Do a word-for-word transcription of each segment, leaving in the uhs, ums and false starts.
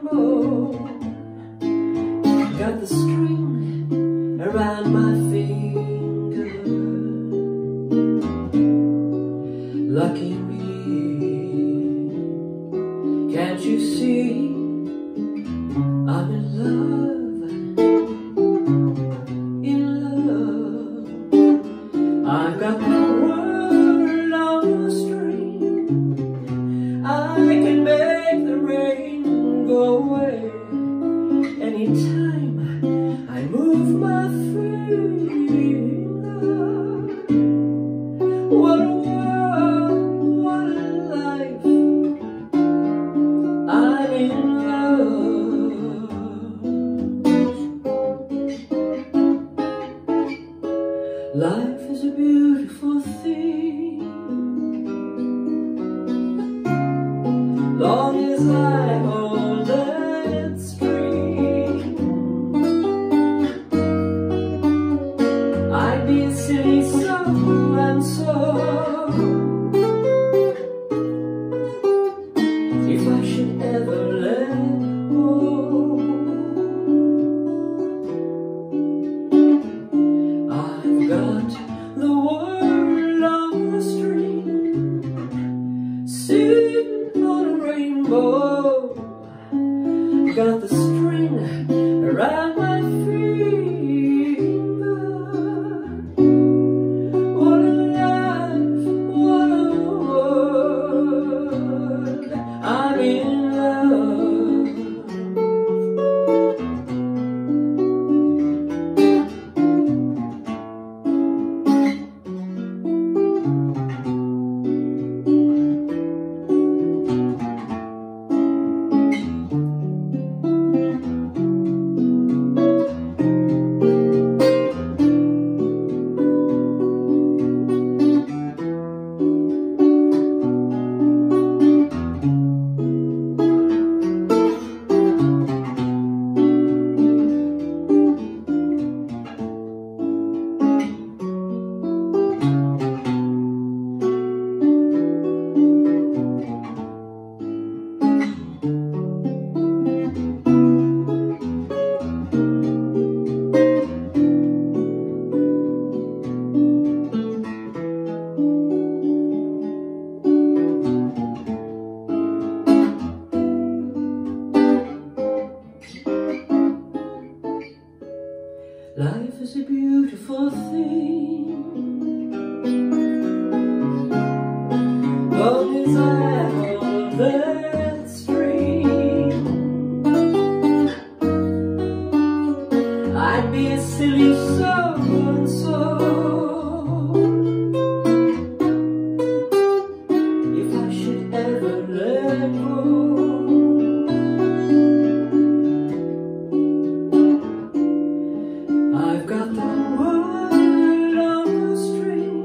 rainbow. Got the string around my finger. Lucky me, can't you see I'm in love, in love. I've got the world on a string. I can make the rain go away anytime I move my finger. What a world, what a life. I'm in love. Life is a beautiful thing, long as I hold that string. I'd be a silly so and so if I should ever let go. I've got the world on a string, sitting on a rainbow. Got the string around my finger. What a life, what a world. I'm in love. Life is a beautiful thing, long as I hold that string. I'd be a silly so and so if I should ever let go. I've got the world on a string,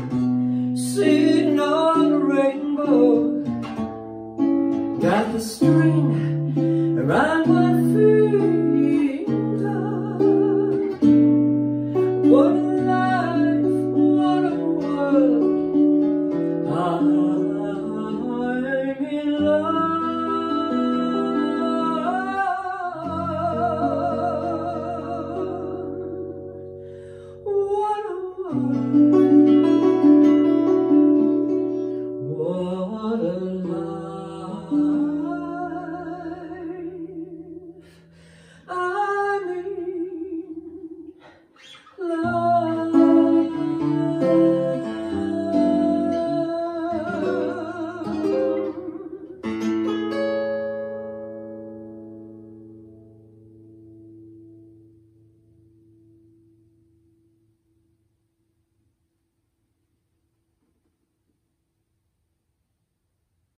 sitting on a rainbow. Got the string